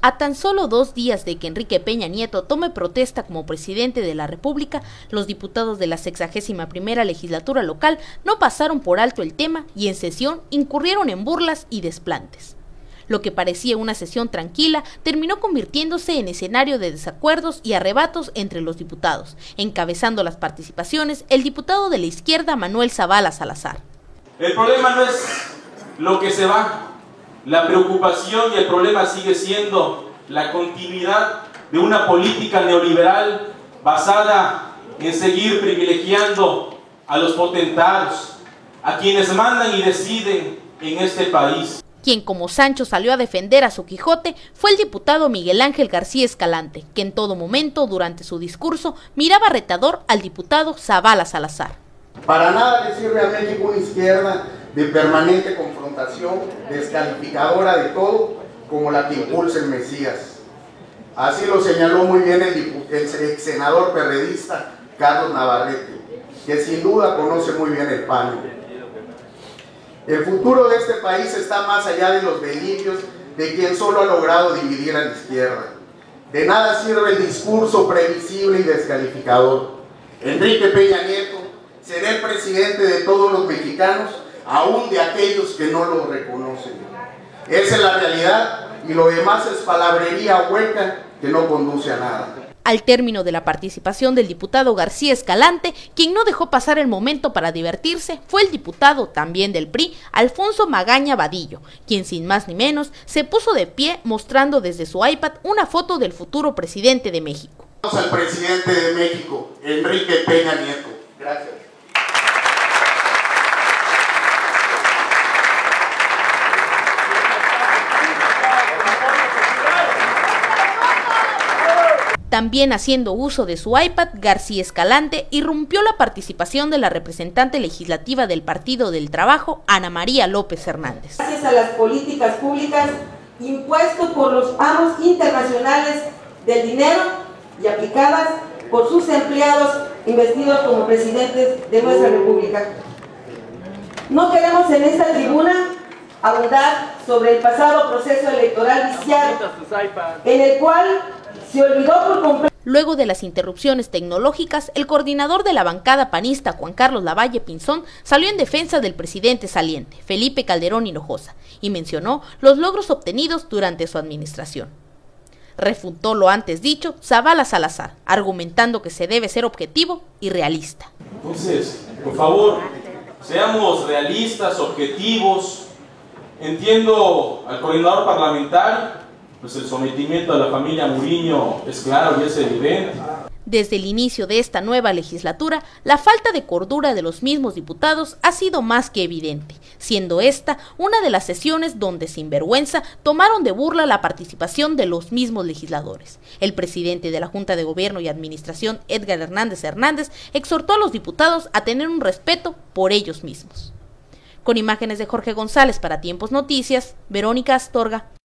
A tan solo 2 días de que Enrique Peña Nieto tome protesta como presidente de la República, los diputados de la 61ª legislatura local no pasaron por alto el tema y en sesión incurrieron en burlas y desplantes. Lo que parecía una sesión tranquila terminó convirtiéndose en escenario de desacuerdos y arrebatos entre los diputados, encabezando las participaciones el diputado de la izquierda Manuel Zavala Salazar. El problema no es lo que se va. La preocupación y el problema sigue siendo la continuidad de una política neoliberal basada en seguir privilegiando a los potentados, a quienes mandan y deciden en este país. Quien como Sancho salió a defender a su Quijote fue el diputado Miguel Ángel García Escalante, que en todo momento durante su discurso miraba retador al diputado Zavala Salazar. Para nada le sirve a México una izquierda de permanente confrontación, descalificadora de todo, como la que impulsa el Mesías. Así lo señaló muy bien el ex senador perredista Carlos Navarrete, que sin duda conoce muy bien el PAN. El futuro de este país está más allá de los delirios de quien solo ha logrado dividir a la izquierda. De nada sirve el discurso previsible y descalificador. Enrique Peña Nieto será el presidente de todos los mexicanos, aún de aquellos que no lo reconocen. Esa es la realidad y lo demás es palabrería hueca que no conduce a nada. Al término de la participación del diputado García Escalante, quien no dejó pasar el momento para divertirse fue el diputado, también del PRI, Alfonso Magaña Vadillo, quien sin más ni menos se puso de pie mostrando desde su iPad una foto del futuro presidente de México. Al presidente de México, Enrique Peña Nieto. Gracias. También haciendo uso de su iPad, García Escalante irrumpió la participación de la representante legislativa del Partido del Trabajo, Ana María López Hernández. Gracias a las políticas públicas impuestas por los amos internacionales del dinero y aplicadas por sus empleados investidos como presidentes de nuestra República. No queremos en esta tribuna abundar sobre el pasado proceso electoral viciado, en el cual se olvidó por completo. Luego de las interrupciones tecnológicas, el coordinador de la bancada panista, Juan Carlos Lavalle Pinzón, salió en defensa del presidente saliente, Felipe Calderón Hinojosa, y mencionó los logros obtenidos durante su administración. Refutó lo antes dicho Zavala Salazar, argumentando que se debe ser objetivo y realista. Entonces, por favor, seamos realistas, objetivos. Entiendo al coordinador parlamentario, pues el sometimiento a la familia Muriño es claro y es evidente. Desde el inicio de esta nueva legislatura, la falta de cordura de los mismos diputados ha sido más que evidente, siendo esta una de las sesiones donde sin vergüenza tomaron de burla la participación de los mismos legisladores. El presidente de la Junta de Gobierno y Administración, Edgar Hernández Hernández, exhortó a los diputados a tener un respeto por ellos mismos. Con imágenes de Jorge González para Tiempos Noticias, Verónica Astorga.